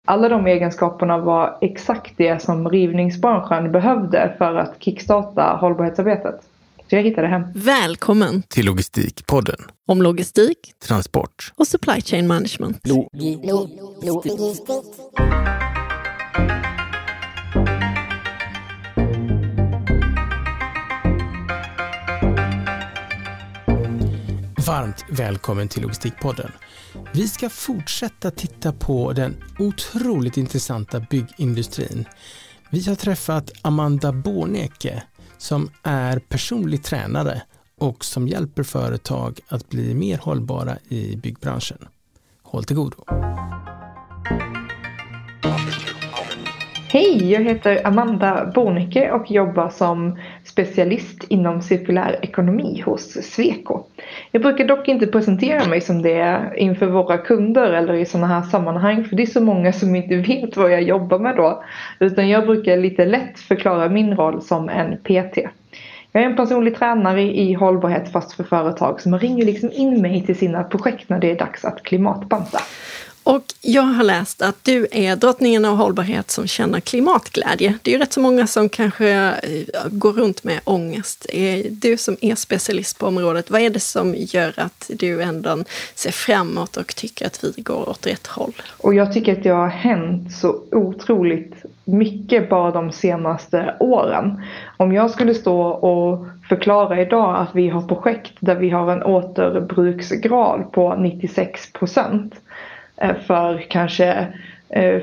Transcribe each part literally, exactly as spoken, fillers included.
Alla de egenskaperna var exakt det som rivningsbranschen behövde för att kickstarta hållbarhetsarbetet. Så jag hittade hem. Välkommen till Logistikpodden. Om logistik, transport och supply chain management. Lo- Lo- Logistik. Varmt välkommen till Logistikpodden. Vi ska fortsätta titta på den otroligt intressanta byggindustrin. Vi har träffat Amanda Borneke som är personlig tränare och som hjälper företag att bli mer hållbara i byggbranschen. Håll till godo. Hej, jag heter Amanda Borneke och jobbar som specialist inom cirkulär ekonomi hos Sweco. Jag brukar dock inte presentera mig som det inför våra kunder eller i sådana här sammanhang, för det är så många som inte vet vad jag jobbar med då. Utan jag brukar lite lätt förklara min roll som en P T. Jag är en personlig tränare i hållbarhet fast för företag som ringer liksom in mig till sina projekt när det är dags att klimatbanta. Och jag har läst att du är drottningen av hållbarhet som känner klimatglädje. Det är ju rätt så många som kanske går runt med ångest. Du som är specialist på området, vad är det som gör att du ändå ser framåt och tycker att vi går åt rätt håll? Och jag tycker att det har hänt så otroligt mycket bara de senaste åren. Om jag skulle stå och förklara idag att vi har projekt där vi har en återbruksgrad på nittiosex procent för kanske eh,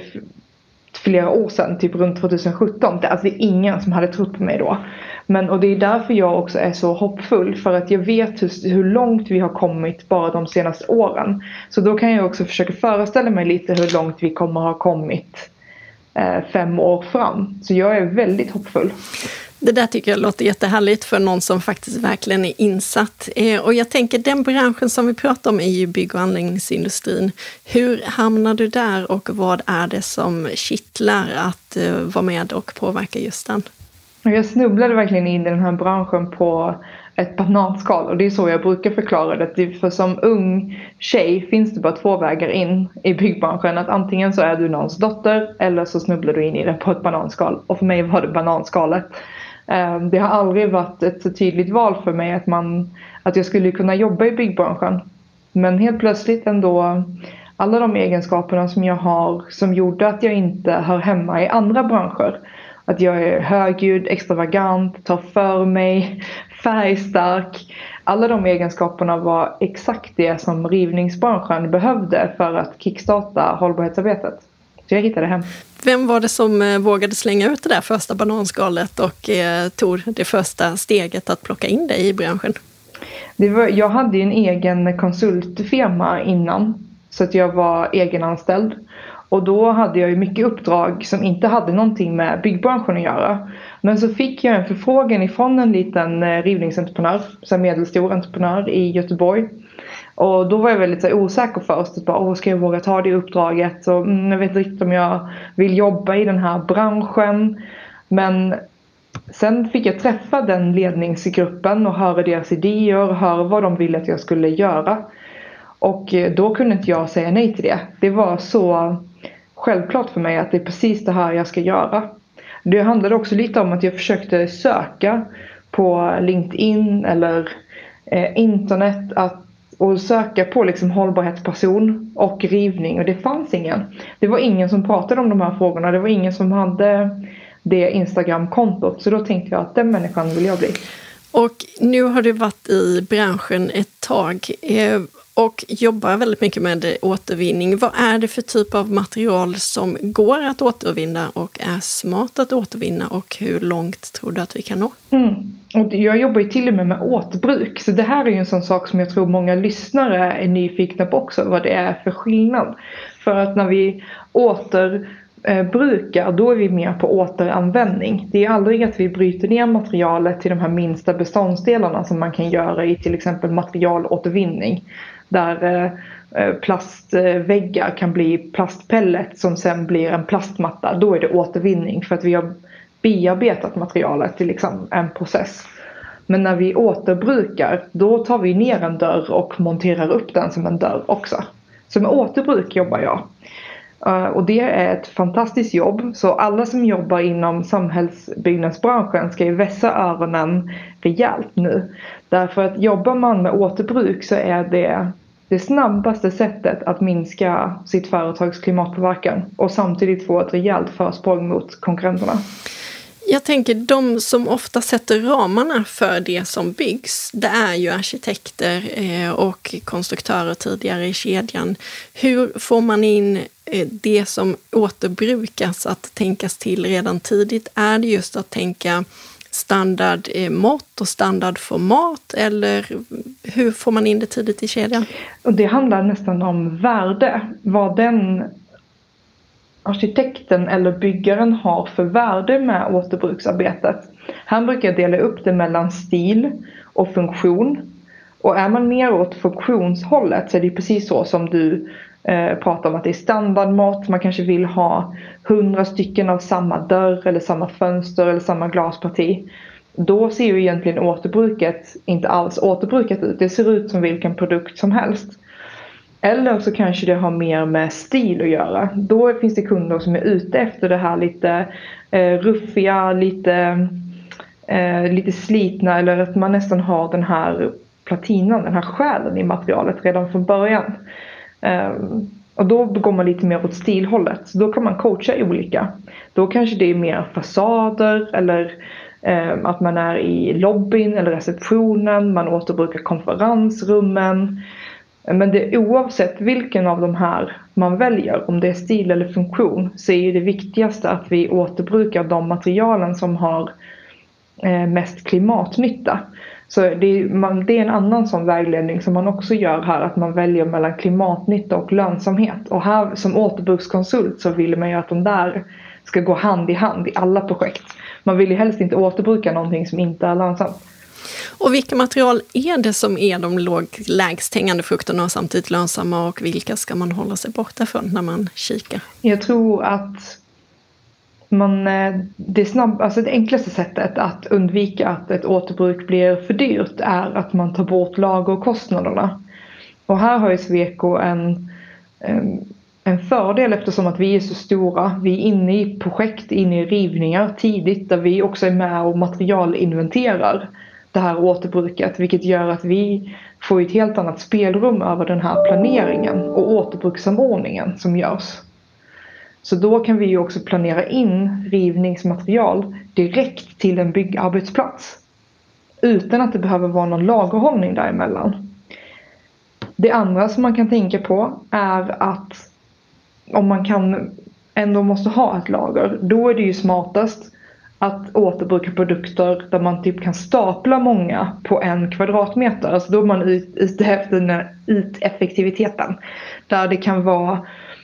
flera år sedan, typ runt tjugohundrasjutton. Alltså det är ingen som hade trott på mig då. Men, och det är därför jag också är så hoppfull, för att jag vet hur, hur långt vi har kommit bara de senaste åren. Så då kan jag också försöka föreställa mig lite hur långt vi kommer ha kommit eh, fem år fram. Så jag är väldigt hoppfull. Det där tycker jag låter jättehärligt för någon som faktiskt verkligen är insatt. Och jag tänker, den branschen som vi pratar om är ju bygg- och anläggningsindustrin. Hur hamnar du där och vad är det som kittlar att vara med och påverka just den? Jag snubblade verkligen in i den här branschen på ett bananskal, och det är så jag brukar förklara det. För som ung tjej finns det bara två vägar in i byggbranschen. Att antingen så är du någons dotter eller så snubblar du in i det på ett bananskal. Och för mig var det bananskalet. Det har aldrig varit ett så tydligt val för mig att, man, att jag skulle kunna jobba i byggbranschen. Men helt plötsligt ändå, alla de egenskaperna som jag har som gjorde att jag inte hör hemma i andra branscher. Att jag är högljudd, extravagant, tar för mig, färgstark. Alla de egenskaperna var exakt det som rivningsbranschen behövde för att kickstarta hållbarhetsarbetet. Så jag hittade hem. Vem var det som vågade slänga ut det där första bananskalet och eh, tog det första steget att plocka in dig i branschen? Det var, jag hade ju en egen konsultfirma innan, så att jag var egenanställd. Och då hade jag ju mycket uppdrag som inte hade någonting med byggbranschen att göra. Men så fick jag en förfrågan ifrån en liten rivningsentreprenör, en medelstor entreprenör i Göteborg. Och då var jag väldigt så här, osäker först. Bara, Åh, ska jag våga ta det uppdraget? Och, mm, jag vet inte riktigt om jag vill jobba i den här branschen. Men sen fick jag träffa den ledningsgruppen och höra deras idéer och höra vad de ville att jag skulle göra. Och då kunde inte jag säga nej till det. Det var så självklart för mig att det är precis det här jag ska göra. Det handlade också lite om att jag försökte söka på LinkedIn eller eh, internet att, och söka på liksom hållbarhetsperson och rivning. Och det fanns ingen. Det var ingen som pratade om de här frågorna. Det var ingen som hade det Instagram-kontot. Så då tänkte jag att den människan vill jag bli. Och nu har du varit i branschen ett tag och jobbar väldigt mycket med återvinning. Vad är det för typ av material som går att återvinna och är smart att återvinna, och hur långt tror du att vi kan nå? Mm. Och jag jobbar ju till och med med återbruk, så det här är ju en sån sak som jag tror många lyssnare är nyfikna på också, vad det är för skillnad. För att när vi åter brukar, då är vi mer på återanvändning. Det är aldrig att vi bryter ner materialet till de här minsta beståndsdelarna som man kan göra i till exempel materialåtervinning. Där plastväggar kan bli plastpellet som sen blir en plastmatta. Då är det återvinning för att vi har bearbetat materialet till liksom en process. Men när vi återbrukar, då tar vi ner en dörr och monterar upp den som en dörr också. Så med återbruk jobbar jag. Och det är ett fantastiskt jobb. Så alla som jobbar inom samhällsbyggnadsbranschen ska ju vässa öronen rejält nu. Därför att jobbar man med återbruk så är det det snabbaste sättet att minska sitt företags klimatpåverkan. Och samtidigt få ett rejält försprång mot konkurrenterna. Jag tänker de som ofta sätter ramarna för det som byggs, det är ju arkitekter och konstruktörer tidigare i kedjan. Hur får man in det som återbrukas att tänkas till redan tidigt? Är det just att tänka standardmått och standardformat, eller hur får man in det tidigt i kedjan? Och det handlar nästan om värde. Vad den arkitekten eller byggaren har för värde med återbruksarbetet. Han brukar dela upp det mellan stil och funktion. Och är man mer åt funktionshållet så är det precis så som du eh, pratar om, att det är standardmått. Man kanske vill ha hundra stycken av samma dörr eller samma fönster eller samma glasparti. Då ser ju egentligen återbruket inte alls återbrukat ut. Det ser ut som vilken produkt som helst. Eller så kanske det har mer med stil att göra. Då finns det kunder som är ute efter det här lite eh, ruffiga, lite, eh, lite slitna. Eller att man nästan har den här platinan, den här själen i materialet redan från början. Eh, och då går man lite mer åt stilhållet. Så då kan man coacha i olika. Då kanske det är mer fasader eller eh, att man är i lobbyn eller receptionen. Man återbrukar konferensrummen. Men det, oavsett vilken av de här man väljer, om det är stil eller funktion, så är det viktigaste att vi återbrukar de materialen som har eh, mest klimatnytta. Så det, man, det är en annan sån vägledning som man också gör här, att man väljer mellan klimatnytta och lönsamhet. Och här som återbrukskonsult så vill man ju att de där ska gå hand i hand i alla projekt. Man vill ju helst inte återbruka någonting som inte är lönsamt. Och vilka material är det som är de låg, lägst hängande frukterna och samtidigt lönsamma, och vilka ska man hålla sig borta från när man kikar? Jag tror att man, det, snabb, alltså det enklaste sättet att undvika att ett återbruk blir för dyrt är att man tar bort lagerkostnaderna. Och här har ju Sweco en, en fördel eftersom att vi är så stora. Vi är inne i projekt, inne i rivningar tidigt där vi också är med och materialinventerar det här återbruket, vilket gör att vi får ett helt annat spelrum över den här planeringen och återbrukssamordningen som görs. Så då kan vi ju också planera in rivningsmaterial direkt till en byggarbetsplats utan att det behöver vara någon lagerhållning däremellan. Det andra som man kan tänka på är att om man kan ändå måste ha ett lager, då är det ju smartast att återbruka produkter där man typ kan stapla många på en kvadratmeter. Alltså då är man ute efter den här yteffektiviteten. Där det kan vara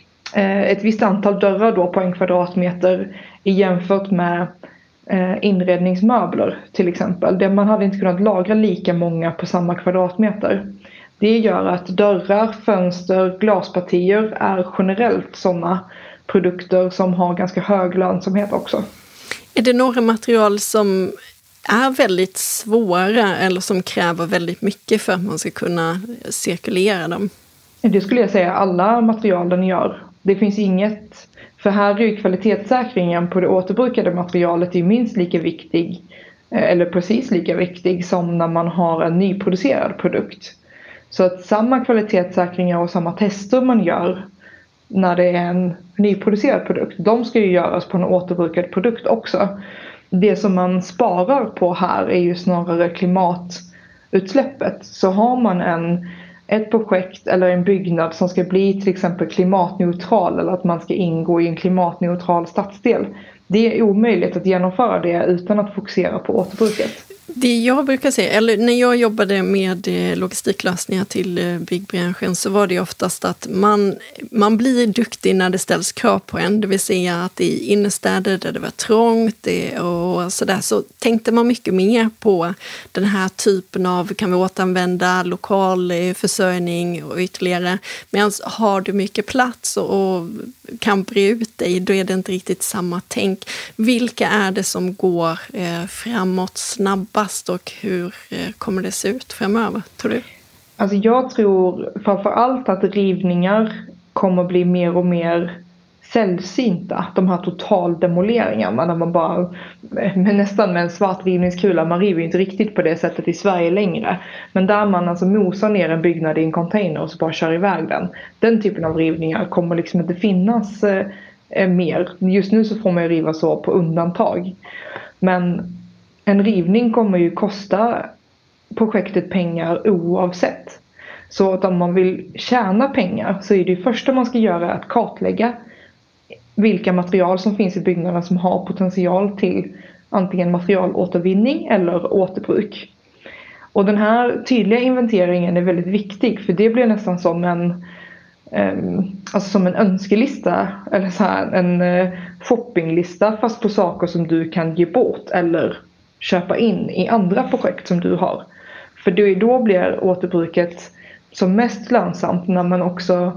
ett visst antal dörrar då på en kvadratmeter jämfört med inredningsmöbler till exempel. Där man hade inte kunnat lagra lika många på samma kvadratmeter. Det gör att dörrar, fönster, glaspartier är generellt sådana produkter som har ganska hög lönsamhet också. Är det några material som är väldigt svåra eller som kräver väldigt mycket för att man ska kunna cirkulera dem? Det skulle jag säga alla materialen gör. Det finns inget, för här är ju kvalitetssäkringen på det återbrukade materialet är minst lika viktig eller precis lika viktig som när man har en nyproducerad produkt. Så att samma kvalitetssäkringar och samma tester man gör när det är en nyproducerad produkt, de ska ju göras på en återbrukad produkt också. Det som man sparar på här är ju snarare klimatutsläppet. Så har man en, ett projekt eller en byggnad som ska bli till exempel klimatneutral eller att man ska ingå i en klimatneutral stadsdel, det är omöjligt att genomföra det utan att fokusera på återbruket. Det jag brukar säga, eller när jag jobbade med logistiklösningar till byggbranschen så var det oftast att man, man blir duktig när det ställs krav på en. Det vill säga att i innerstäder där det var trångt och sådär så tänkte man mycket mer på den här typen av, kan vi återanvända lokal försörjning och ytterligare. Men har du mycket plats och kan bre ut dig, då är det inte riktigt samma tänk. Vilka är det som går framåt snabbast? Och hur kommer det se ut framöver, tror du? Alltså jag tror framförallt att rivningar kommer bli mer och mer sällsynta, de här totaldemoleringarna när man bara med nästan med en svart rivningskula, man river ju inte riktigt på det sättet i Sverige längre, men där man alltså mosar ner en byggnad i en container och så bara kör iväg den. Den typen av rivningar kommer liksom inte finnas eh, mer. Just nu så får man ju riva så på undantag, men en rivning kommer ju kosta projektet pengar oavsett. Så att om man vill tjäna pengar så är det första man ska göra att kartlägga vilka material som finns i byggnaderna som har potential till antingen materialåtervinning eller återbruk. Och den här tydliga inventeringen är väldigt viktig, för det blir nästan som en, um, alltså som en önskelista eller så här, en uh, shoppinglista fast på saker som du kan ge bort eller köpa in i andra projekt som du har. För då, då blir återbruket som mest lönsamt när man också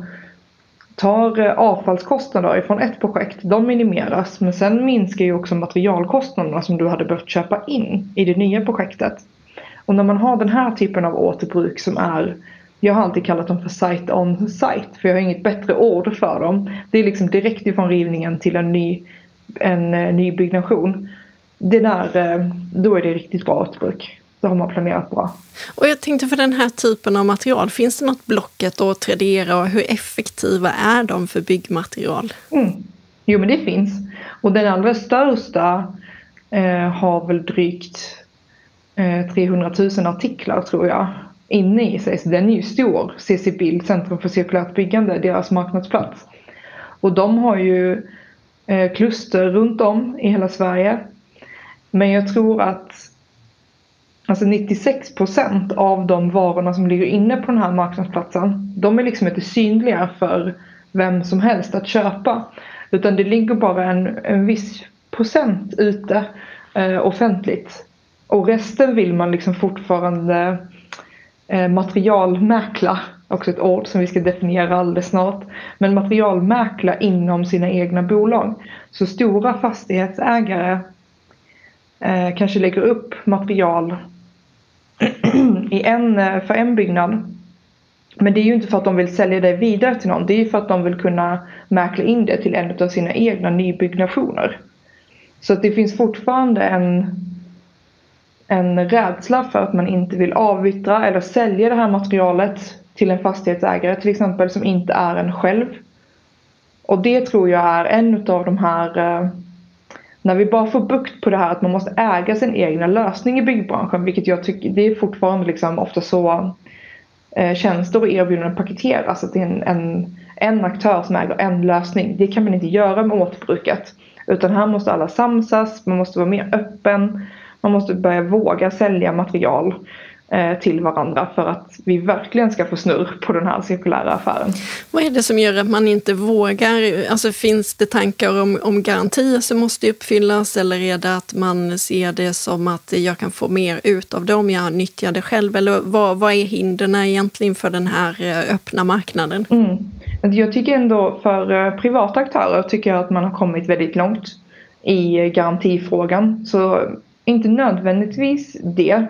tar avfallskostnader från ett projekt. De minimeras, men sen minskar ju också materialkostnaderna som du hade behövt köpa in i det nya projektet. Och när man har den här typen av återbruk som är, jag har alltid kallat dem för site on site, för jag har inget bättre ord för dem. Det är liksom direkt ifrån rivningen till en ny, en ny byggnation. Det där, då är det riktigt bra återbruk. Då har man planerat bra. Och jag tänkte, för den här typen av material, finns det något Blocket och Tradera, och hur effektiva är de för byggmaterial? Mm. Jo, men det finns. Och den allra största eh, har väl drygt eh, trehundratusen artiklar tror jag inne i sig. Så den är ju stor. C C Bild, Centrum för cirkulärt byggande, deras marknadsplats. Och de har ju eh, kluster runt om i hela Sverige. Men jag tror att alltså nittiosex procent av de varorna som ligger inne på den här marknadsplatsen, de är liksom inte synliga för vem som helst att köpa. Utan det ligger bara en, en viss procent ute eh, offentligt. Och resten vill man liksom fortfarande eh, materialmäkla, också ett ord som vi ska definiera alldeles snart. Men materialmäkla inom sina egna bolag. Så stora fastighetsägare eh, kanske lägger upp material i en, för en byggnad. Men det är ju inte för att de vill sälja det vidare till någon. Det är ju för att de vill kunna mäkla in det till en av sina egna nybyggnationer. Så att det finns fortfarande en, en rädsla för att man inte vill avyttra eller sälja det här materialet till en fastighetsägare till exempel som inte är en själv. Och det tror jag är en av de här, när vi bara får bukt på det här att man måste äga sin egna lösning i byggbranschen, vilket jag tycker, det är fortfarande liksom ofta så eh, tjänster och erbjudanden paketeras, att det är en, en, en aktör som äger en lösning. Det kan man inte göra med återbruket, utan här måste alla samsas, man måste vara mer öppen, man måste börja våga sälja material eh, till varandra för att vi verkligen ska få snurr på den här cirkulära affären. Vad är det som gör att man inte vågar? Alltså, finns det tankar om, om garantier som måste uppfyllas, eller är det att man ser det som att jag kan få mer ut av det om jag nyttjar det själv? Eller vad, vad är hindren egentligen för den här öppna marknaden? Mm. Jag tycker ändå för privata aktörer tycker jag att man har kommit väldigt långt i garantifrågan. Så inte nödvändigtvis det.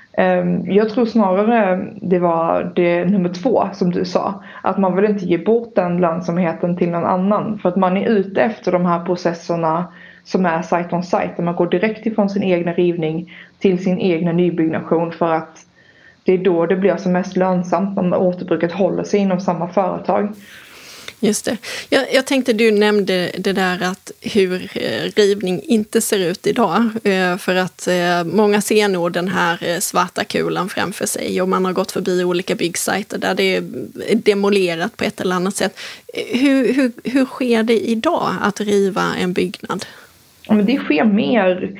Jag tror snarare det var det nummer två som du sa. Att man vill inte ge bort den lönsamheten till någon annan. För att man är ute efter de här processerna som är site on site. Där man går direkt ifrån sin egna rivning till sin egna nybyggnation. För att det är då det blir som mest lönsamt om återbruket håller sig inom samma företag. Just det. Jag, jag tänkte, du nämnde det där att hur rivning inte ser ut idag. För att många ser nog den här svarta kulan framför sig, och man har gått förbi olika byggsajter där det är demolerat på ett eller annat sätt. Hur, hur, hur sker det idag att riva en byggnad? Ja, men det sker mer,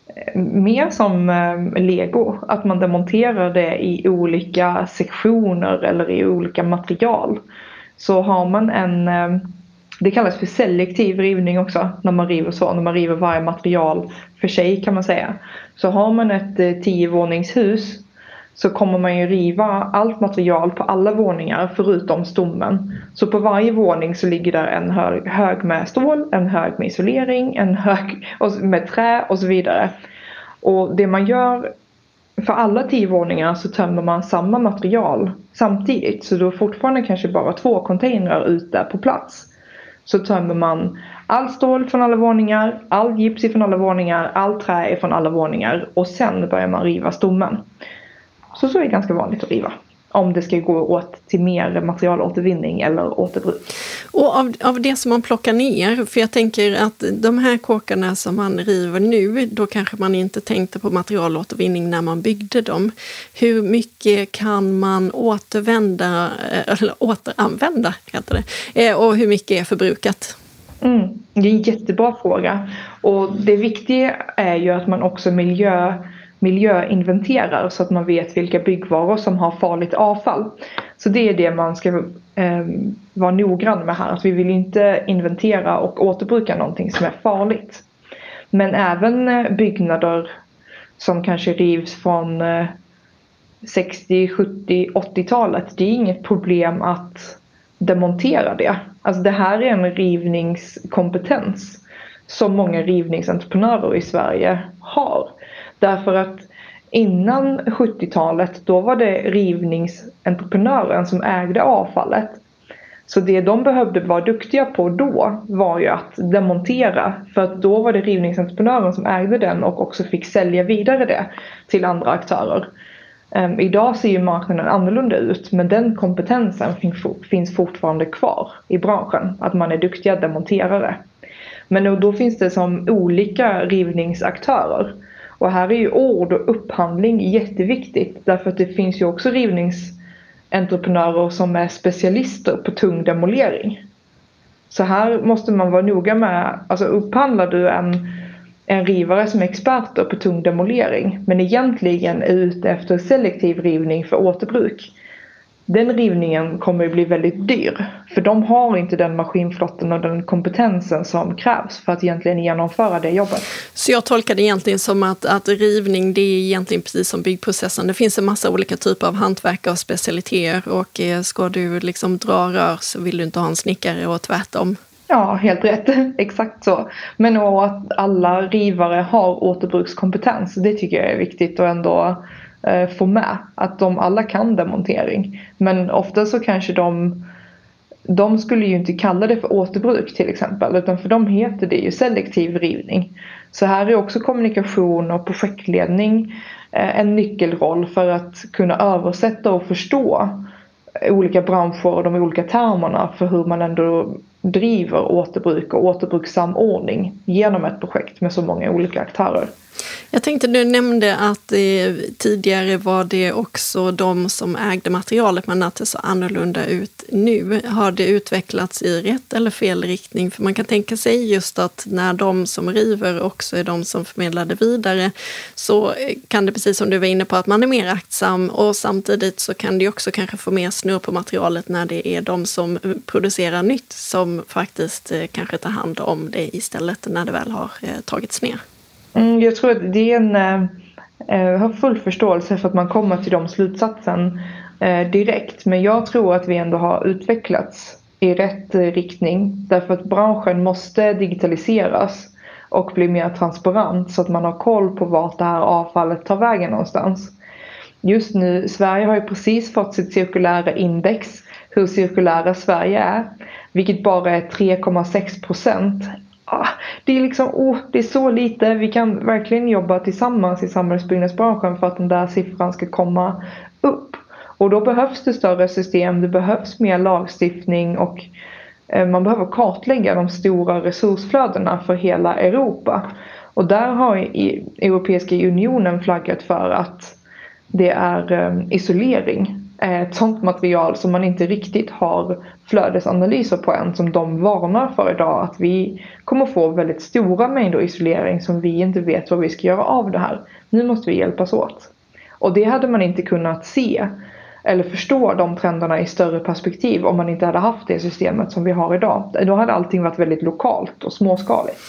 mer som Lego. Att man demonterar det i olika sektioner eller i olika material. Så har man en, det kallas för selektiv rivning också, när man river så, när man river varje material för sig kan man säga. Så har man ett tiovåningshus så kommer man ju riva allt material på alla våningar förutom stommen. Så på varje våning så ligger där en hög, hög med stål, en hög med isolering, en hög med trä och så vidare. Och det man gör, för alla tio våningar så tömmer man samma material samtidigt. Så då är fortfarande kanske bara två containrar ute på plats. så tömmer man all stål från alla våningar, all gips från alla våningar, all trä från alla våningar och sen börjar man riva stommen. Så så är det ganska vanligt att riva. Om det ska gå åt till mer materialåtervinning eller återbruk. Och av, av det som man plockar ner, för jag tänker att de här kåkarna som man river nu, då kanske man inte tänkte på materialåtervinning när man byggde dem. Hur mycket kan man återvända, eller återanvända heter det, och hur mycket är förbrukat? Mm, det är en jättebra fråga. Och det viktiga är ju att man också miljö miljöinventerar så att man vet vilka byggvaror som har farligt avfall. Så det är det man ska eh, vara noggrann med här. Att vi vill inte inventera och återbruka någonting som är farligt. Men även byggnader som kanske rivs från eh, sextio, sjuttio, åttiotalet. Det är inget problem att demontera det. Alltså det här är en rivningskompetens som många rivningsentreprenörer i Sverige har. Därför att innan sjuttiotalet då var det rivningsentreprenören som ägde avfallet. Så det de behövde vara duktiga på då var ju att demontera. För att då var det rivningsentreprenören som ägde den och också fick sälja vidare det till andra aktörer. Um, idag ser ju marknaden annorlunda ut, men den kompetensen finns fortfarande kvar i branschen. Att man är duktiga demonterare. Men då finns det som olika rivningsaktörer. Och här är ju ord och upphandling jätteviktigt. Därför att det finns ju också rivningsentreprenörer som är specialister på tung demolering. Så här måste man vara noga med, alltså upphandlar du en, en rivare som är experter på tung demolering. Men egentligen är ute efter selektiv rivning för återbruk. Den rivningen kommer att bli väldigt dyr. För de har inte den maskinflottan och den kompetensen som krävs för att egentligen genomföra det jobbet. Så jag tolkar det egentligen som att, att rivning, det är egentligen precis som byggprocessen. Det finns en massa olika typer av hantverk och specialiteter. Och ska du liksom dra rör så vill du inte ha en snickare och tvärtom. Ja, helt rätt. Exakt så. Men att alla rivare har återbrukskompetens, det tycker jag är viktigt att ändå få med. Att de alla kan demontering. Men ofta så kanske de, de skulle ju inte kalla det för återbruk till exempel. Utan för dem heter det ju selektiv rivning. Så här är också kommunikation och projektledning en nyckelroll för att kunna översätta och förstå olika branscher och de olika termerna för hur man ändå driver återbruk och återbrukssamordning genom ett projekt med så många olika aktörer. Jag tänkte, du nämnde att eh, tidigare var det också de som ägde materialet, men att det så annorlunda ut nu. Har det utvecklats i rätt eller fel riktning? För man kan tänka sig just att när de som river också är de som förmedlar det vidare, så kan det, precis som du var inne på, att man är mer aktsam, och samtidigt så kan det också kanske få mer snurr på materialet när det är de som producerar nytt som faktiskt eh, kanske tar hand om det istället när det väl har eh, tagits ner. Mm, jag tror att det är en, eh, har full förståelse för att man kommer till de slutsatsen eh, direkt. Men jag tror att vi ändå har utvecklats i rätt eh, riktning. Därför att branschen måste digitaliseras och bli mer transparent så att man har koll på vart det här avfallet tar vägen någonstans. Just nu, Sverige har ju precis fått sitt cirkulära index, hur cirkulära Sverige är. Vilket bara är tre komma sex procent. Det är liksom, oh, det är så lite. Vi kan verkligen jobba tillsammans i samhällsbyggnadsbranschen för att den där siffran ska komma upp. Och då behövs det större system, det behövs mer lagstiftning och eh, man behöver kartlägga de stora resursflödena för hela Europa. Och där har i Europeiska unionen flaggat för att det är eh, isolering. Ett sånt material som man inte riktigt har flödesanalyser på än, som de varnar för idag, att vi kommer få väldigt stora mängder isolering som vi inte vet vad vi ska göra av det här. Nu måste vi hjälpas åt. Och det hade man inte kunnat se eller förstå de trenderna i större perspektiv om man inte hade haft det systemet som vi har idag. Då hade allting varit väldigt lokalt och småskaligt.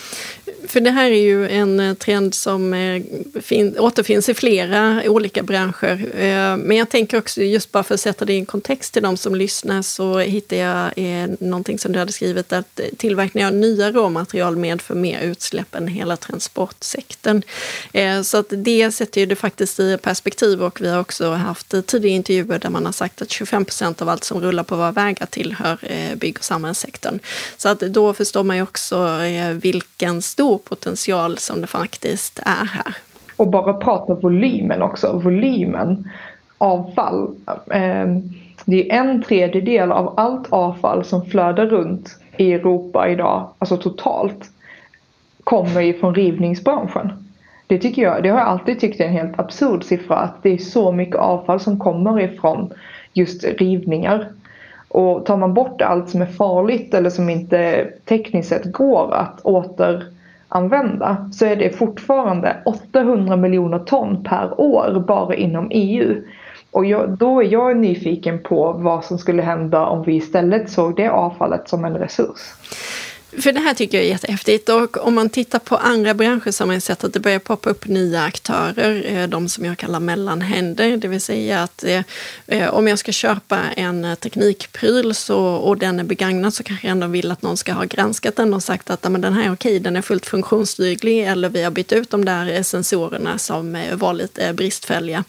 För det här är ju en trend som fin- återfinns i flera olika branscher. Men jag tänker också, just bara för att sätta det i en kontext till de som lyssnar, så hittar jag någonting som du hade skrivit, att tillverkning av nya råmaterial medför mer utsläpp än hela transportsektorn. Så att det sätter ju det faktiskt i perspektiv, och vi har också haft tidigare intervjuer där man har sagt att tjugofem procent av allt som rullar på våra vägar tillhör bygg- och samhällssektorn. Så att då förstår man ju också vilken stor potential som det faktiskt är här. Och bara prata volymen också. Volymen avfall. Eh, det är en tredjedel av allt avfall som flödar runt i Europa idag, alltså totalt, kommer ju från rivningsbranschen. Det tycker jag, det har jag alltid tyckt är en helt absurd siffra, att det är så mycket avfall som kommer ifrån just rivningar. Och tar man bort allt som är farligt eller som inte tekniskt sett går att återanvända, så är det fortfarande åttahundra miljoner ton per år bara inom E U. Och jag, då är jag nyfiken på vad som skulle hända om vi istället såg det avfallet som en resurs. För det här tycker jag är jättehäftigt, och om man tittar på andra branscher så har man sett att det börjar poppa upp nya aktörer, de som jag kallar mellanhänder, det vill säga att eh, om jag ska köpa en teknikpryl så, och den är begagnad, så kanske jag ändå vill att någon ska ha granskat den och sagt att men den här är okej, den är fullt funktionsduglig, eller vi har bytt ut de där sensorerna som var lite bristfälliga.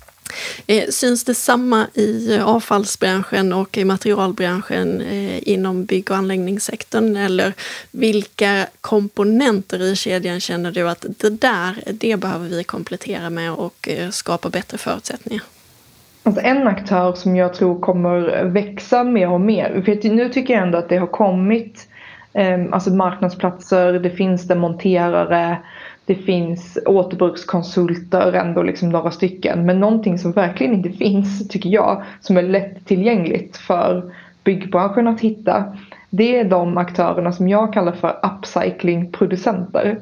Eh, syns det samma i avfallsbranschen och i materialbranschen eh, inom bygg- och anläggningssektorn, eller vilka komponenter i kedjan känner du att det där, det behöver vi komplettera med och eh, skapa bättre förutsättningar? Alltså en aktör som jag tror kommer växa mer och mer, för nu tycker jag ändå att det har kommit eh, alltså marknadsplatser, det finns det monterare, det finns återbrukskonsulter, ändå liksom några stycken. Men någonting som verkligen inte finns, tycker jag, som är lätt tillgängligt för byggbranschen att hitta, det är de aktörerna som jag kallar för upcyclingproducenter.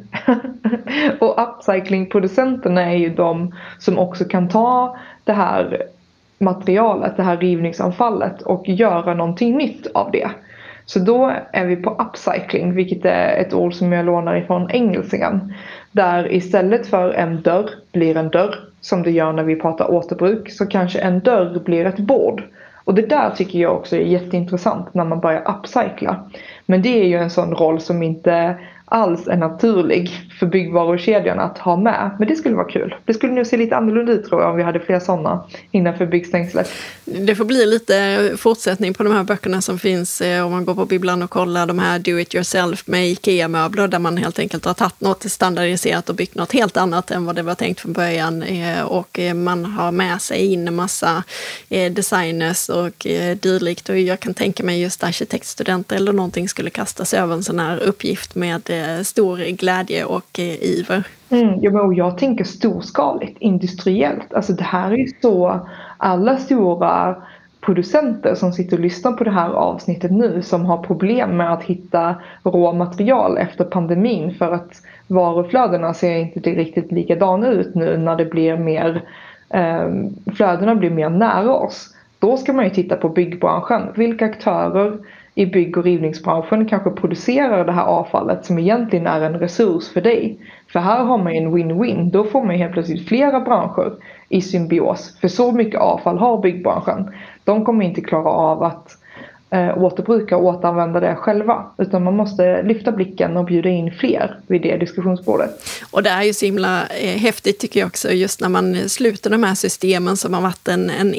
Och upcyclingproducenterna är ju de som också kan ta det här materialet, det här rivningsanfallet, och göra någonting nytt av det. Så då är vi på upcycling, vilket är ett ord som jag lånar ifrån engelskan. Där istället för en dörr blir en dörr, som det gör när vi pratar återbruk, så kanske en dörr blir ett bord. Och det där tycker jag också är jätteintressant när man börjar upcycla. Men det är ju en sån roll som inte alls är naturlig för byggvarukedjan att ha med. Men det skulle vara kul. Det skulle nu se lite annorlunda ut, tror jag, om vi hade fler sådana innanför byggstängslet. Det får bli lite fortsättning på de här böckerna som finns om man går på bibblan och kollar de här do it yourself med IKEA-möbler, där man helt enkelt har tagit något standardiserat och byggt något helt annat än vad det var tänkt från början, och man har med sig in en massa designers och dylikt, och jag kan tänka mig just arkitektstudenter eller någonting skulle kastas över en sån här uppgift med stor glädje och iver. Mm, ja, men jag tänker storskaligt, industriellt. Alltså det här är ju så, alla stora producenter som sitter och lyssnar på det här avsnittet nu, som har problem med att hitta råmaterial efter pandemin, för att varuflödena ser inte riktigt likadana ut nu när det blir mer, eh, flödena blir mer nära oss. Då ska man ju titta på byggbranschen. Vilka aktörer i bygg- och rivningsbranschen kanske producerar det här avfallet som egentligen är en resurs för dig? För här har man en win-win. Då får man helt plötsligt flera branscher i symbios. För så mycket avfall har byggbranschen. De kommer inte klara av att eh, återbruka och återanvända det själva. Utan man måste lyfta blicken och bjuda in fler vid det diskussionsbordet. Och det är ju så himla eh, häftigt, tycker jag också, just när man sluter de här systemen som har varit en, en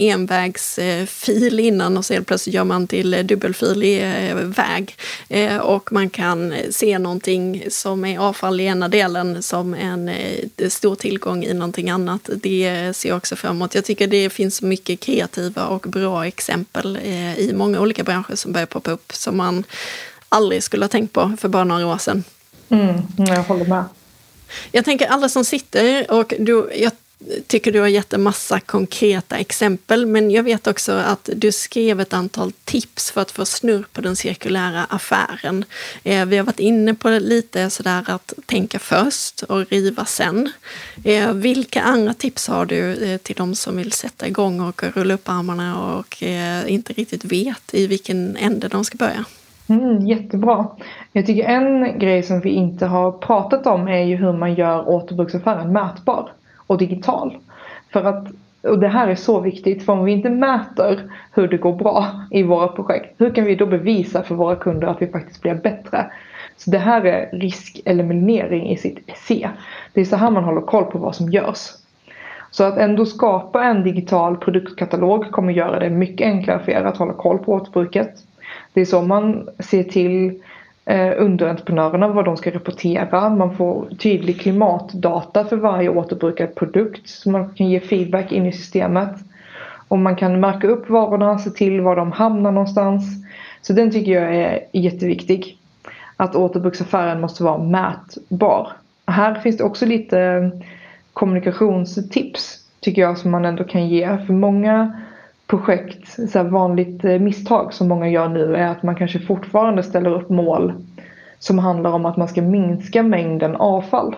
envägsfil eh, innan, och så helt plötsligt gör man till eh, dubbelfilig eh, väg. Eh, och man kan se någonting som är avfall i ena delen som en eh, stor tillgång i någonting annat. Det ser jag också framåt. Jag tycker det finns mycket kreativa och bra exempel eh, i många olika branscher som börjar poppa upp som man aldrig skulle ha tänkt på för bara några år sedan. Mm, jag håller med. Jag tänker alla som sitter, och du, jag tycker du har gett en massa konkreta exempel, men jag vet också att du skrev ett antal tips för att få snurr på den cirkulära affären. Eh, vi har varit inne på lite sådär att tänka först och riva sen. Eh, vilka andra tips har du eh, till de som vill sätta igång och rulla upp armarna och eh, inte riktigt vet i vilken ände de ska börja? Mm, jättebra. Jag tycker en grej som vi inte har pratat om är ju hur man gör återbruksaffären mätbar och digital. För att, och det här är så viktigt, för om vi inte mäter hur det går bra i våra projekt, hur kan vi då bevisa för våra kunder att vi faktiskt blir bättre? Så det här är riskeliminering i sitt C. Det är så här man håller koll på vad som görs. Så att ändå skapa en digital produktkatalog kommer göra det mycket enklare för er att hålla koll på återbruket. Det är så man ser till eh, underentreprenörerna vad de ska rapportera. Man får tydlig klimatdata för varje återbrukad produkt så man kan ge feedback in i systemet. Och man kan märka upp varorna, se till var de hamnar någonstans. Så den tycker jag är jätteviktig. Att återbruksaffären måste vara mätbar. Här finns det också lite kommunikationstips tycker jag som man ändå kan ge. För många projekt, så här vanligt misstag som många gör nu är att man kanske fortfarande ställer upp mål som handlar om att man ska minska mängden avfall.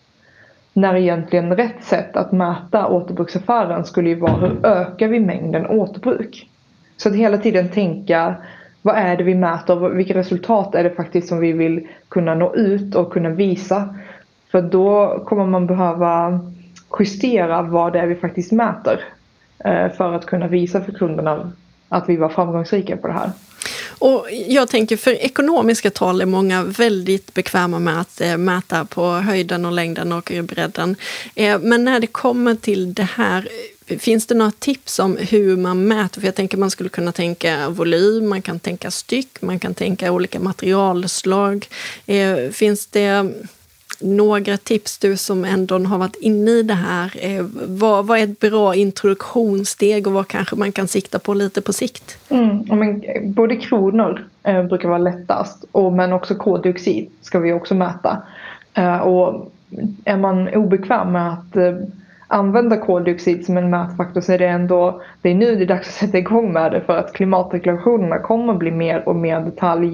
När egentligen rätt sätt att mäta återbruksaffären skulle ju vara hur ökar vi mängden återbruk. Så att hela tiden tänka vad är det vi mäter och vilka resultat är det faktiskt som vi vill kunna nå ut och kunna visa. För då kommer man behöva justera vad det är vi faktiskt mäter för att kunna visa för kunderna att vi var framgångsrika på det här. Och jag tänker för ekonomiska tal är många väldigt bekväma med att mäta på höjden och längden och bredden. Men när det kommer till det här, finns det några tips om hur man mäter? För jag tänker man skulle kunna tänka volym, man kan tänka styck, man kan tänka olika materialslag. Finns det några tips du som ändå har varit inne i det här? Vad, vad är ett bra introduktionssteg och vad kanske man kan sikta på lite på sikt? Mm, men både kronor eh, brukar vara lättast och, men också koldioxid ska vi också mäta. Eh, och är man obekväm med att eh, använda koldioxid som en mätfaktor så är det ändå det är nu det är dags att sätta igång med det för att klimatdeklarationerna kommer bli mer och mer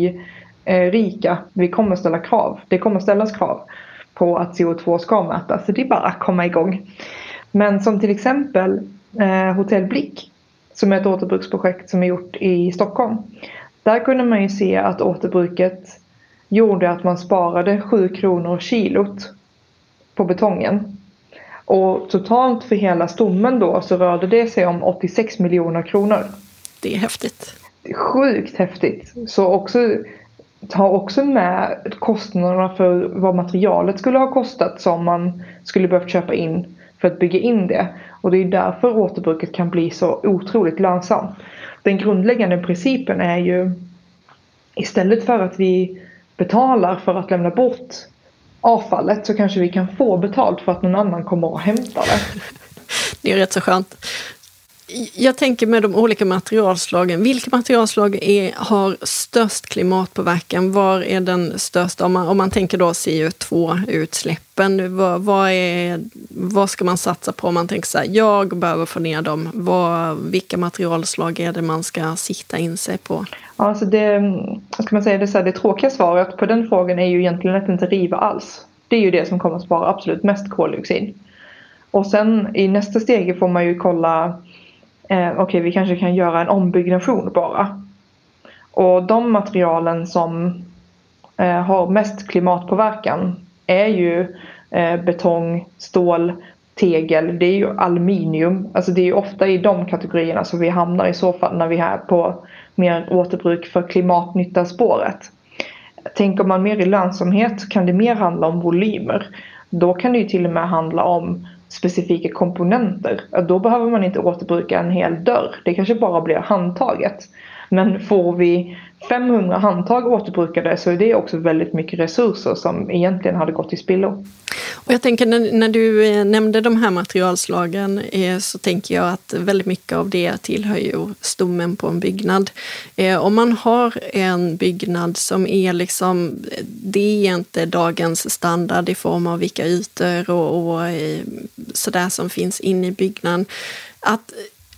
detaljrika. Vi kommer ställa krav. Det kommer ställas krav på att C O två ska mätas. Så det är bara att komma igång. Men som till exempel eh, Hotell Blick som är ett återbruksprojekt som är gjort i Stockholm. Där kunde man ju se att återbruket gjorde att man sparade sju kronor kilot på betongen. Och totalt för hela stommen då så rörde det sig om åttiosex miljoner kronor. Det är häftigt. Det är sjukt häftigt. Så också ta också med kostnaderna för vad materialet skulle ha kostat som man skulle behövt köpa in för att bygga in det. Och det är därför återbruket kan bli så otroligt lönsamt. Den grundläggande principen är ju istället för att vi betalar för att lämna bort avfallet så kanske vi kan få betalt för att någon annan kommer och hämtar det. Det är rätt så skönt. Jag tänker med de olika materialslagen. Vilka materialslag är, har störst klimatpåverkan? Var är den största? Om man, om man tänker då C O två-utsläppen, vad, vad, är, vad ska man satsa på? Om man tänker så här, jag behöver få ner dem. Vad, vilka materialslag är det man ska sikta in sig på? Alltså det, ska man säga det, så här, det tråkiga svaret på den frågan är ju egentligen att inte riva alls. Det är ju det som kommer att spara absolut mest koldioxid. Och sen i nästa steg får man ju kolla Eh, Okej, okay, vi kanske kan göra en ombyggnation bara. Och de materialen som eh, har mest klimatpåverkan är ju eh, betong, stål, tegel. Det är ju aluminium. Alltså det är ju ofta i de kategorierna som vi hamnar i så fall när vi är på mer återbruk för klimatnytta spåret. Tänker man mer i lönsamhet kan det mer handla om volymer. Då kan det ju till och med handla om specifika komponenter. Då behöver man inte återbruka en hel dörr. Det kanske bara blir handtaget. Men får vi femhundra handtag återbrukade så är det också väldigt mycket resurser som egentligen hade gått i spillo. Och jag tänker när, när du nämnde de här materialslagen eh, så tänker jag att väldigt mycket av det tillhör ju stommen på en byggnad. Eh, om man har en byggnad som är liksom, det är inte dagens standard i form av vilka ytor och, och eh, sådär som finns inne i byggnaden. Att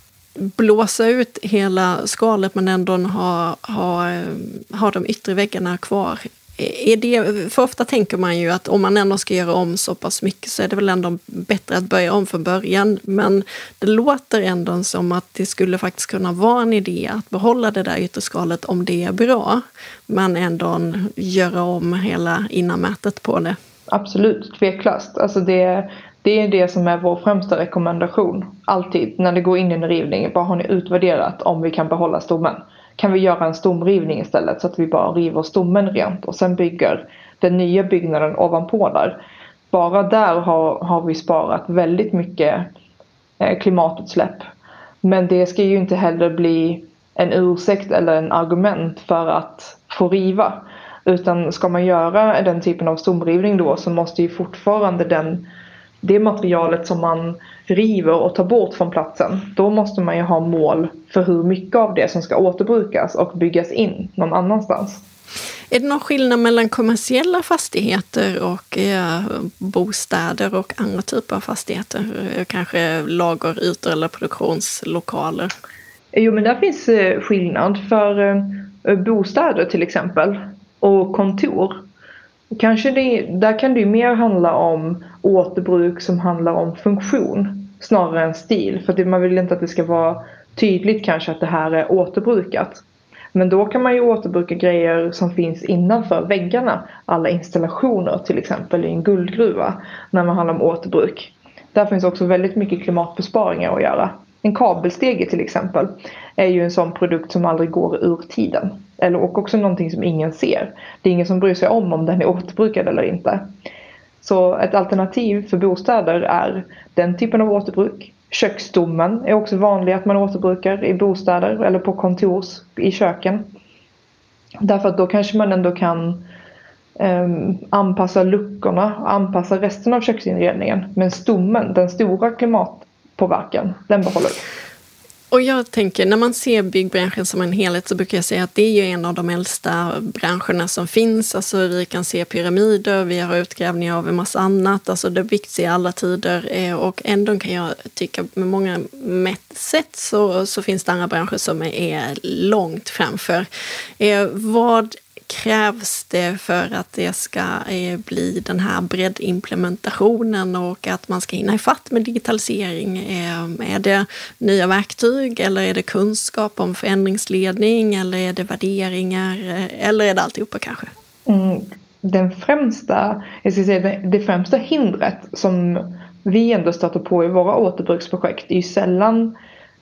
blåsa ut hela skalet men ändå ha, ha, ha de yttre väggarna kvar. är det, för ofta tänker man ju att om man ändå ska göra om så pass mycket så är det väl ändå bättre att börja om från början. Men det låter ändå som att det skulle faktiskt kunna vara en idé att behålla det där ytterskalet om det är bra. Men ändå göra om hela innanmätet på det. Absolut, tveklöst. Alltså det, det är det som är vår främsta rekommendation. Alltid när det går in i en rivning. Bara har ni utvärderat om vi kan behålla stommen. Kan vi göra en stomrivning istället så att vi bara river stommen rent och sen bygger den nya byggnaden ovanpå där. Bara där har, har vi sparat väldigt mycket eh, klimatutsläpp. Men det ska ju inte heller bli en ursäkt eller en argument för att få riva. Utan ska man göra den typen av stomrivning då så måste ju fortfarande den, det materialet som man river och tar bort från platsen. Då måste man ju ha mål för hur mycket av det som ska återbrukas och byggas in någon annanstans. Är det någon skillnad mellan kommersiella fastigheter och eh, bostäder och andra typer av fastigheter? Kanske lagerytor eller produktionslokaler? Jo, men där finns skillnad för eh, bostäder till exempel och kontor. Kanske det, där kan det ju mer handla om återbruk som handlar om funktion snarare än stil. För det, man vill inte att det ska vara tydligt kanske att det här är återbrukat. Men då kan man ju återbruka grejer som finns innanför väggarna. Alla installationer till exempel i en guldgruva när man handlar om återbruk. Där finns också väldigt mycket klimatbesparingar att göra. En kabelstege till exempel är ju en sån produkt som aldrig går ur tiden. Eller och också någonting som ingen ser. Det är ingen som bryr sig om om den är återbrukad eller inte. Så ett alternativ för bostäder är den typen av återbruk. Köksstommen är också vanlig att man återbrukar i bostäder eller på kontors i köken. Därför att då kanske man ändå kan um, anpassa luckorna och anpassa resten av köksinredningen. Men stommen, den stora klimatpåverkan, den behåller vi. Och jag tänker, när man ser byggbranschen som en helhet så brukar jag säga att det är ju en av de äldsta branscherna som finns. Alltså vi kan se pyramider, vi har utgrävningar av en massa annat. Alltså det byggts i alla tider och ändå kan jag tycka med många mätt sätt så, så finns det andra branscher som är långt framför. Eh, vad krävs det för att det ska eh, bli den här breddimplementationen och att man ska hinna ifatt med digitalisering? Eh, är det nya verktyg eller är det kunskap om förändringsledning eller är det värderingar eller är det alltihopa kanske? Mm, den främsta, jag ska säga, det, det främsta hindret som vi ändå stöter på i våra återbruksprojekt är ju sällan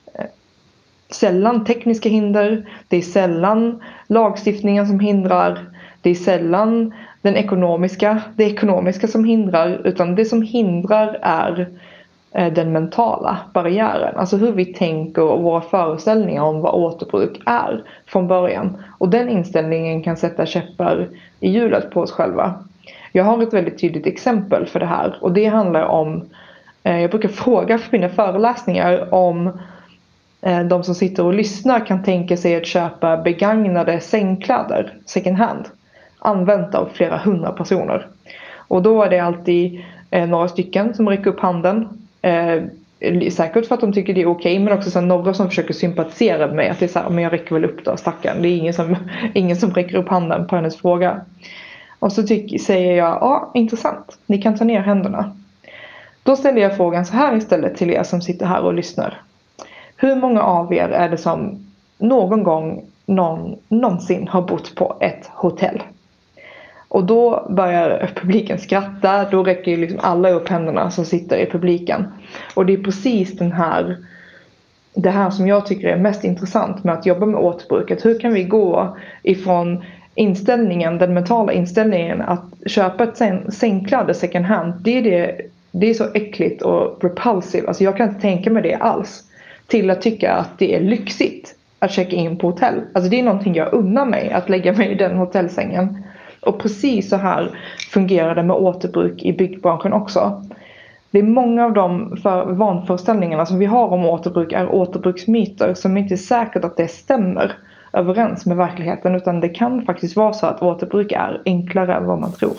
Sällan tekniska hinder, det är sällan lagstiftningen som hindrar, det är sällan den ekonomiska, det ekonomiska som hindrar, utan det som hindrar är den mentala barriären. Alltså hur vi tänker och våra föreställningar om vad återbruk är från början. Och den inställningen kan sätta käppar i hjulet på oss själva. Jag har ett väldigt tydligt exempel för det här och det handlar om, jag brukar fråga för mina föreläsningar om de som sitter och lyssnar kan tänka sig att köpa begagnade sängkläder, second hand, använt av flera hundra personer. Och då är det alltid eh, några stycken som räcker upp handen. Eh, säkert för att de tycker det är okej, men också så några som försöker sympatisera med att det är så här, men jag räcker väl upp då, stackaren. Det är ingen som, ingen som räcker upp handen på hennes fråga. Och så tycker, säger jag, ja, intressant, ni kan ta ner händerna. Då ställer jag frågan så här istället till er som sitter här och lyssnar. Hur många av er är det som någon gång någon, någonsin har bott på ett hotell? Och då börjar publiken skratta. Då räcker ju liksom alla upp händerna som sitter i publiken. Och det är precis den här, det här som jag tycker är mest intressant med att jobba med återbruket. Hur kan vi gå ifrån inställningen, den mentala inställningen att köpa ett sängkläder second hand. Det är, det, det är så äckligt och repulsive. Alltså jag kan inte tänka mig det alls. Till att tycka att det är lyxigt att checka in på hotell. Alltså det är någonting jag unnar mig, att lägga mig i den hotellsängen. Och precis så här fungerar det med återbruk i byggbranschen också. Det är många av de för vanföreställningarna som vi har om återbruk är återbruksmyter som inte är säkert att det stämmer överens med verkligheten, utan det kan faktiskt vara så att återbruk är enklare än vad man tror.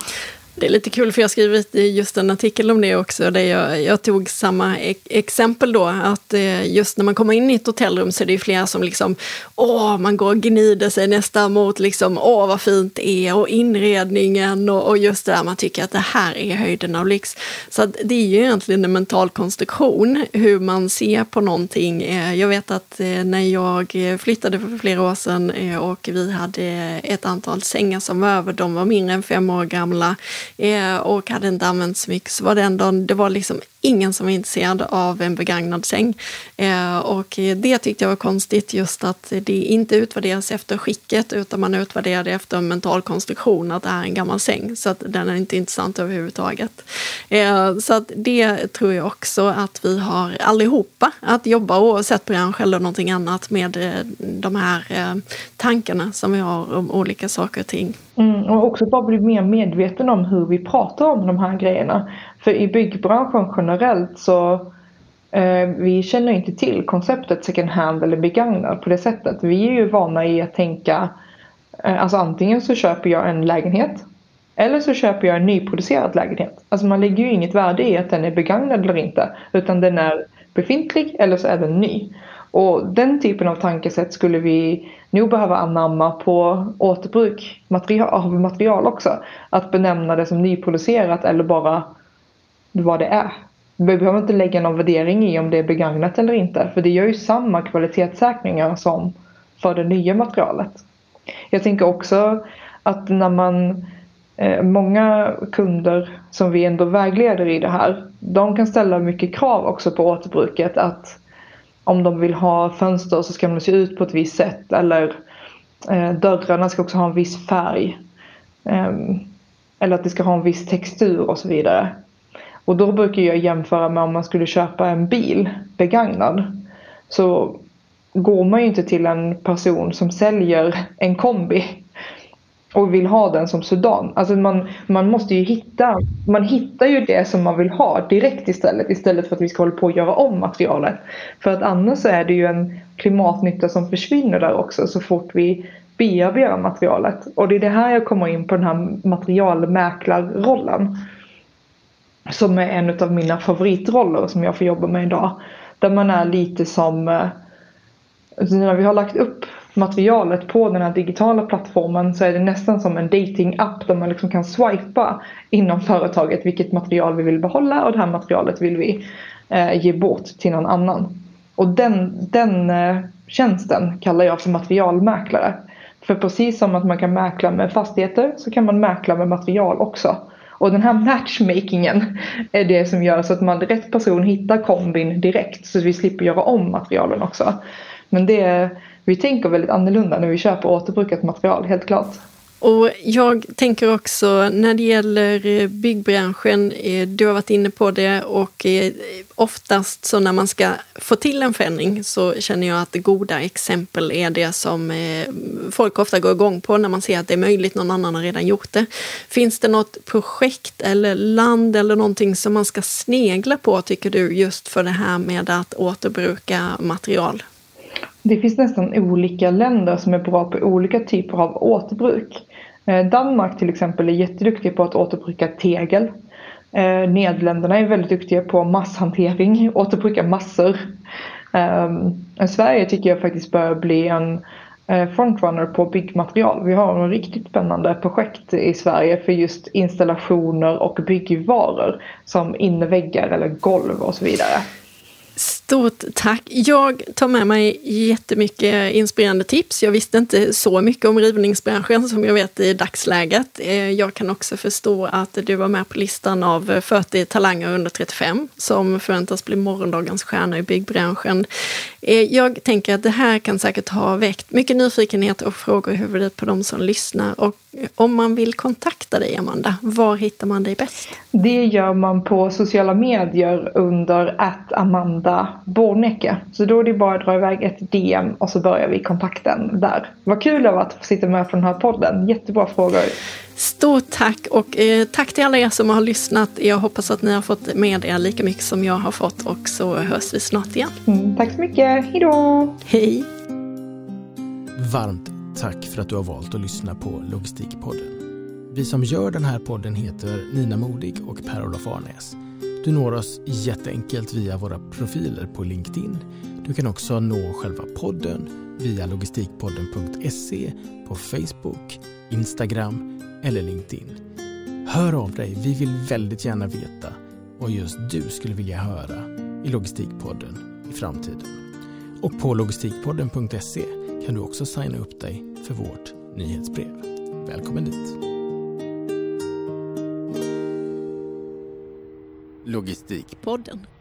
Det är lite kul för jag har skrivit just en artikel om det också där jag, jag tog samma e- exempel då att just när man kommer in i ett hotellrum så är det ju flera som liksom åh, man går och gnider sig nästan mot liksom åh vad fint det är och inredningen och, och just det där man tycker att det här är höjden av lyx. Så att det är ju egentligen en mental konstruktion hur man ser på någonting. Jag vet att när jag flyttade för flera år sedan och vi hade ett antal sängar som var över, de var mindre än fem år gamla och hade inte använt så mycket, så var det ändå, det var liksom ingen som var intresserad av en begagnad säng. Och det tyckte jag var konstigt, just att det inte utvärderas efter skicket utan man utvärderar det efter en mental konstruktion, att det är en gammal säng, så att den är inte intressant överhuvudtaget. Så att det tror jag också att vi har allihopa att jobba oavsett bransch eller någonting annat med de här tankarna som vi har om olika saker och ting. Mm, och också bara bli mer medveten om hur vi pratar om de här grejerna. För i byggbranschen generellt så eh, vi känner inte till konceptet second hand eller begagnad på det sättet. Vi är ju vana i att tänka, eh, alltså antingen så köper jag en lägenhet eller så köper jag en nyproducerad lägenhet. Alltså man lägger ju inget värde i att den är begagnad eller inte, utan den är befintlig eller så är den ny. Och den typen av tankesätt skulle vi nog behöva anamma på återbruk material, av material också. Att benämna det som nyproducerat eller bara vad det är. Vi behöver inte lägga någon värdering i om det är begagnat eller inte. För det gör ju samma kvalitetssäkringar som för det nya materialet. Jag tänker också att när man, eh, många kunder som vi ändå vägleder i det här, de kan ställa mycket krav också på återbruket. Att om de vill ha fönster så ska de se ut på ett visst sätt. Eller eh, dörrarna ska också ha en viss färg. Eh, eller att det ska ha en viss textur och så vidare. Och då brukar jag jämföra med om man skulle köpa en bil begagnad. Så går man ju inte till en person som säljer en kombi och vill ha den som sedan. Alltså man, man måste ju hitta, man hittar ju det som man vill ha direkt istället. Istället för att vi ska hålla på att göra om materialet. För att annars så är det ju en klimatnytta som försvinner där också så fort vi bearbetar materialet. Och det är det här jag kommer in på, den här materialmäklarrollen. Som är en av mina favoritroller som jag får jobba med idag. Där man är lite som, när vi har lagt upp materialet på den här digitala plattformen så är det nästan som en dating-app där man liksom kan swipa inom företaget vilket material vi vill behålla och det här materialet vill vi eh, ge bort till någon annan. Och den, den eh, tjänsten kallar jag för materialmäklare. För precis som att man kan mäkla med fastigheter så kan man mäkla med material också. Och den här matchmakingen är det som gör så att man rätt person hittar kombin direkt så att vi slipper göra om materialen också. Men det är, vi tänker väldigt annorlunda när vi köper återbrukat material, helt klart. Och jag tänker också när det gäller byggbranschen, du har varit inne på det och oftast så när man ska få till en förändring så känner jag att det goda exempel är det som folk ofta går igång på när man ser att det är möjligt, någon annan har redan gjort det. Finns det något projekt eller land eller någonting som man ska snegla på tycker du just för det här med att återbruka material? Det finns nästan olika länder som är bra på olika typer av återbruk. Danmark till exempel är jätteduktiga på att återbruka tegel. Nederländerna är väldigt duktiga på masshantering, återbruka massor. Sverige tycker jag faktiskt bör bli en frontrunner på byggmaterial. Vi har en riktigt spännande projekt i Sverige för just installationer och byggvaror som inneväggar eller golv och så vidare. Stort tack. Jag tar med mig jättemycket inspirerande tips. Jag visste inte så mycket om rivningsbranschen som jag vet i dagsläget. Jag kan också förstå att du var med på listan av fyrtio talanger under trettiofem som förväntas bli morgondagens stjärna i byggbranschen. Jag tänker att det här kan säkert ha väckt mycket nyfikenhet och frågor i huvudet på de som lyssnar. Och om man vill kontakta dig, Amanda, var hittar man dig bäst? Det gör man på sociala medier under at Amanda Borneke. Så då är det bara att dra iväg ett D M och så börjar vi kontakten där. Vad kul det var att få sitta med på den här podden. Jättebra frågor. Stort tack och eh, tack till alla er som har lyssnat. Jag hoppas att ni har fått med er lika mycket som jag har fått och så hörs vi snart igen. Mm, tack så mycket. Hej då! Hej! Varmt tack för att du har valt att lyssna på Logistikpodden. Vi som gör den här podden heter Nina Modig och Per-Olof Arnäs. Du når oss jätteenkelt via våra profiler på LinkedIn. Du kan också nå själva podden via logistikpodden punkt se på Facebook, Instagram eller LinkedIn. Hör av dig, vi vill väldigt gärna veta vad just du skulle vilja höra i Logistikpodden i framtiden. Och på logistikpodden punkt se kan du också signa upp dig för vårt nyhetsbrev. Välkommen dit! Logistikpodden.